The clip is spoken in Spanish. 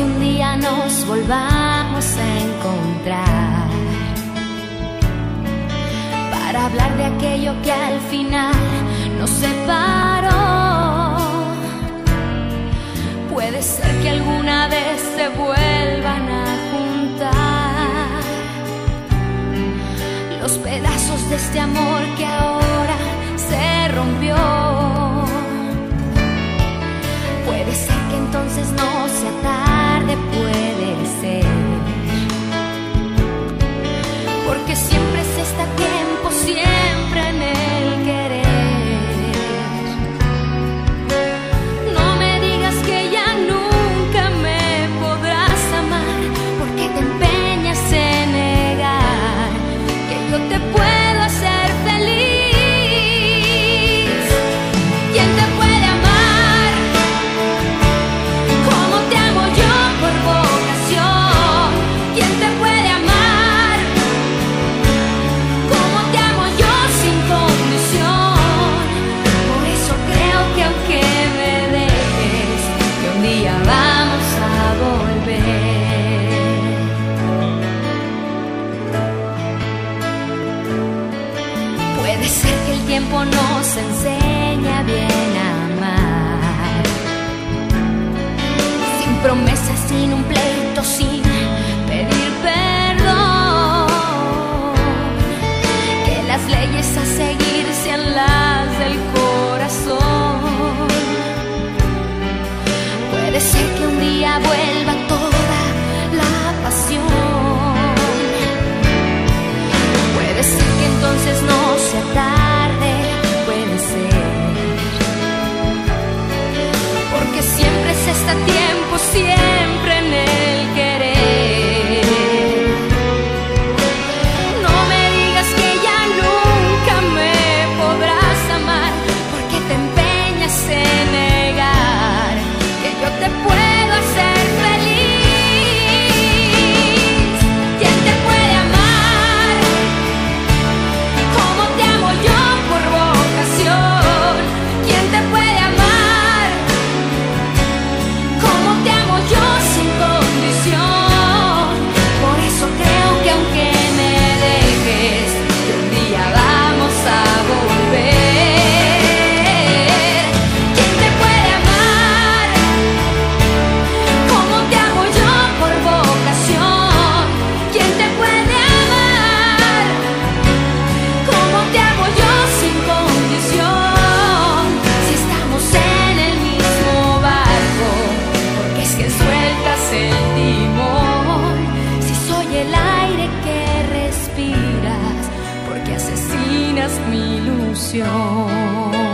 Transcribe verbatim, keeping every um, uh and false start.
un día nos volvamos a encontrar para hablar de aquello que al final nos separó. Puede ser que alguna vez se vuelvan a juntar los pedazos de este amor que ahora se rompió. Puede ser que entonces no sea tarde, puede ser, porque siempre se está a tiempo, siempre en el querer. No me digas que ya nunca me podrás amar, porque te empeñas en negar que yo te puedo hacer feliz. ¿Quién te puede amar como te amo yo por vocación? ¿Quién te puede amar como te amo yo sin condición? Por eso creo que aunque me dejes, que un día vamos a volver. Puede ser que el tiempo nos enseñe bien a amar, sin promesas, sin un pleito, sin pedir perdón. Que las leyes a seguir sean las del corazón. Puede ser que un día vuelva toda la pasión. Puede ser que entonces no sea tarde, puede ser, porque siempre se está a tiempo, siempre en el querer. No me digas que ya nunca me podrás amar, porque te empeñas en negar que yo te puedo hacer feliz. ¿Quién te puede amar como te amo yo por vocación? ¿Quién te puede amar como te amo yo sin condición? Por eso creo que aunque me dejes, que un día vamos a volver. ¿Quién te puede amar como te amo yo por vocación? ¿Quién te puede amar como te amo yo sin condición? Si estamos en el mismo barco, porque es que sueltas el timón. Si soy el aire que respiras, porque asesinas mi ilusión.